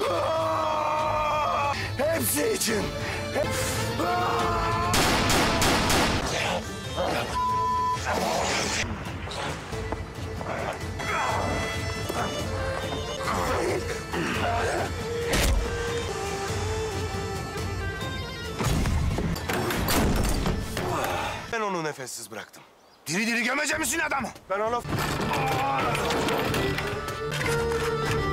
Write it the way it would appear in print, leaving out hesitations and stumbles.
Hepsi için. Ben onu nefessiz bıraktım. Diri diri gömeceğim misin adamı? Ben ona...